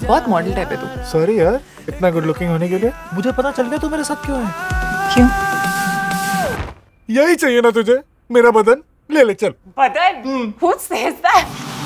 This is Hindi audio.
बहुत मॉडल टाइप है तू। सॉरी यार, इतना गुड लुकिंग होने के लिए मुझे पता चल गया तू मेरे साथ क्यों है। क्यों? यही चाहिए ना तुझे, मेरा बदन ले ले चल। बदन? Who says that?